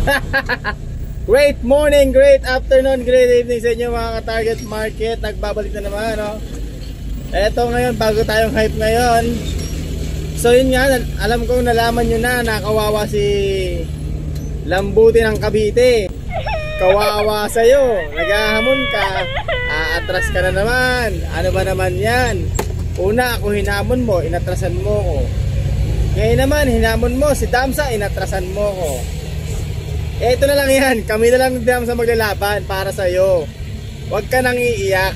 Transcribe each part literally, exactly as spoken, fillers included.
Great morning, great afternoon, great evening sa inyo mga ka-target market. Nagbabalik na naman, no? Eto ngayon, bago tayong hype ngayon. So yun nga, alam kong nalaman nyo na nakawawa si Lambuti ng Cavite. Kawawa sa'yo, naghahamon ka, aatras ka na naman. Ano ba naman yan? Una, ako hinamon mo, inatrasan mo ko. Ngayon naman, hinamon mo si Damsa, inatrasan mo ko. Eto na lang yan, kami na lang ni Damsa maglalaban para sa'yo. Huwag ka nang iiyak.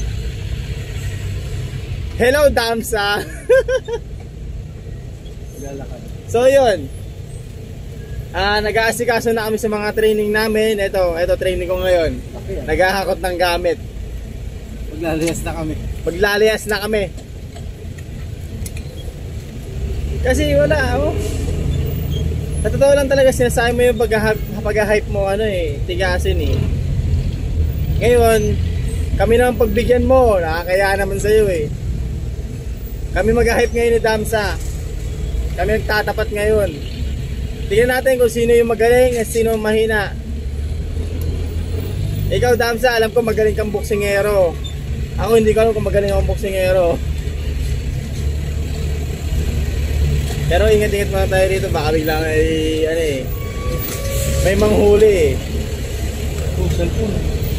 Hello Damsa. So yun, ah, nag-aasikaso na kami sa mga training namin. Ito, ito training ko ngayon. Naghahakot ng gamit. Maglaliyas na kami. Maglaliyas na kami. Kasi wala, oh. Sa totoo lang talaga sinasabi mo yung pag-hype mo, ano eh, tigasin eh. Ngayon, kami naman pagbigyan mo, nakakaya naman sa'yo eh. Kami mag-hype ngayon ni Damsa. Kami nagtatapat ngayon. Tingnan natin kung sino yung magaling at sino yung mahina. Ikaw Damsa, alam ko magaling kang boksingero. Ako hindi ko alam kung magaling akong boksingero. Pero ingat-ingat mga tayo dito, baka biglang ay ano eh, may manghuli eh. Oh, cellphone.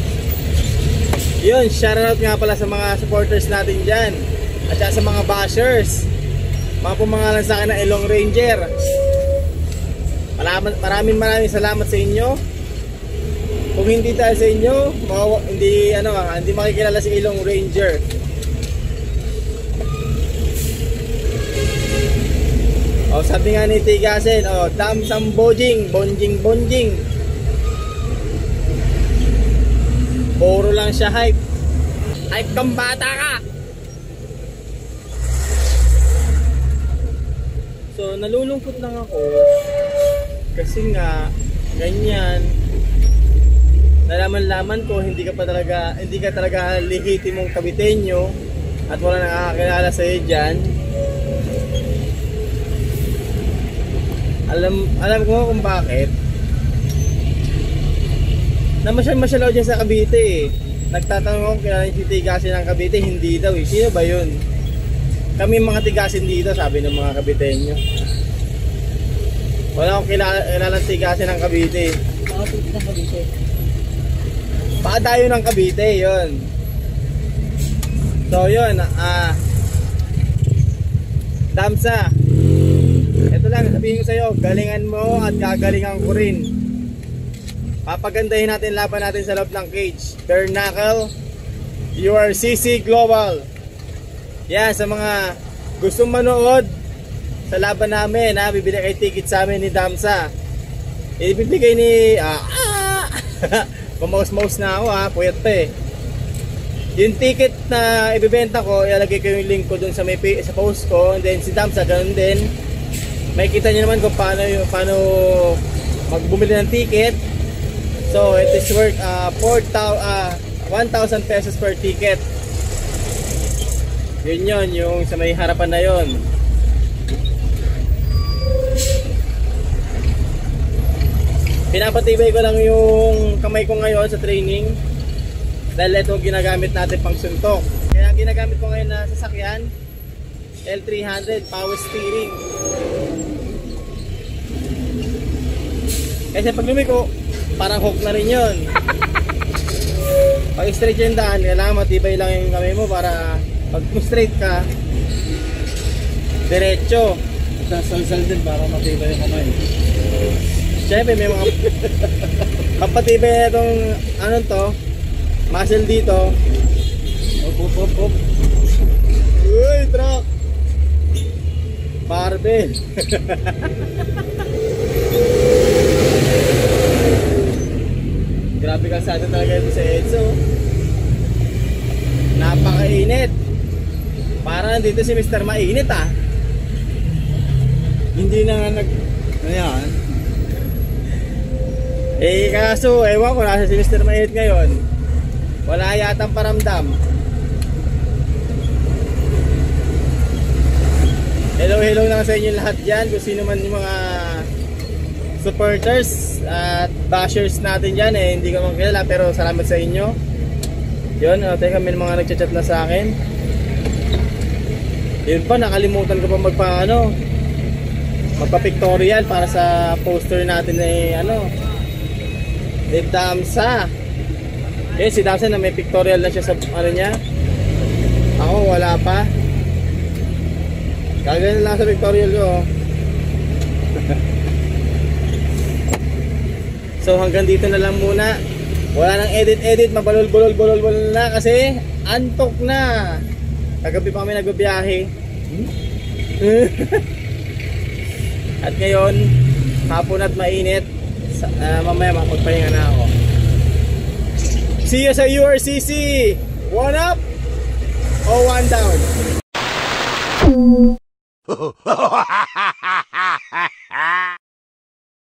Yun, shoutout nga pala sa mga supporters natin dyan. At saka sa mga bashers. Mga pumangalan sa akin ng Ilong Ranger. Maraming maraming maraming salamat sa inyo. Kung hindi tayo sa inyo, hindi ano, hindi makikilala si Ilong Ranger. Oh, sabi nga ni Tigasin, oh, Damsang Bojing, Bonjing Bonjing. Puro lang siya hype. Hype kang bata ka. So, nalulungkot lang ako kasi nga ganyan. Nalaman-laman ko hindi ka pa talaga, hindi ka talaga lehitimong Caviteño at wala nang nakakilala sa iyo diyan. Alam, alam ko kung bakit. Namasyal-masyal ako dyan sa Cavite eh. Nagtatanong ako kung kilala si Tigasin ng Cavite. Hindi daw eh. Sino ba yun? Kami mga Tigasin dito, sabi ng mga Caviteño. Wala akong kilala, kilala ng Tigasin ng Cavite. Pakatid ng Cavite. Pakadayo ng Cavite, yun. So yun, ah Damsa, ito lang sabihin ko sa'yo, galingan mo at gagalingan ko rin. Papagandahin natin laban natin sa loob ng cage. Bare knuckle, you are C C Global. Yan, sa mga gustong manood sa laban namin, ha, bibili kayo ticket sa amin ni Damsa. Ibibigay ni ah, ah kumaus-maus na ako ha, puyat pa eh. Yung ticket na ibibenta ko, ilalagay ko yung link ko dun sa may sa post ko, and then si Damsa ganun din. Makikita niyo naman kung paano yung paano magbumili ng ticket. So it is worth uh, four thousand uh, one thousand pesos per ticket. Yun yun, yung sa may harapan na yun. Pinapatibay ko lang yung kamay ko ngayon sa training dahil ito ginagamit natin pang suntok. Kaya ginagamit ko ngayon na sasakyan L three hundred power steering. Kasi pag lumiko, parang hook na rin yun. Pag straight yung daan, kailangan matibay lang yung kamay mo para pag straight ka, diretso. Sasalsal din para matibay yung kamay. Siyempre may mga mapatibay na itong ano to, muscle dito. Hop hop hop hop. Uy, truck! Barbell. Grabe kalsada talaga ito sa Edso. Napakainit. Parang dito si Mister Mainit ah. Hindi na nga nag... Ayan. Eh kaso, ewan ko, nasa si Mister Mainit ngayon. Wala yatang paramdam. Hello, hello lang sa inyo lahat dyan. Kung sino man yung mga supporters at bashers natin dyan eh, hindi ko man kilala pero salamat sa inyo. Yun, uh, teka, may mga nagchat-chat na sa akin. Yun pa, nakalimutan ko pa magpa ano, magpa-pictorial para sa poster natin eh, ano, ni Damsa. Eh, si Damsa na may pictorial na siya sa ano niya. Ako wala pa. Kagano lang sa pictorial ko. So hanggang dito na lang muna. Wala nang edit-edit, mabalol-bolol-bolol-bolol na kasi antok na. Kagabi pa kami nagbibiyahe. Hmm? At ngayon, hapon at mainit. Uh, mamaya magpahinga na ako. See you sa U R C C. One up o one down.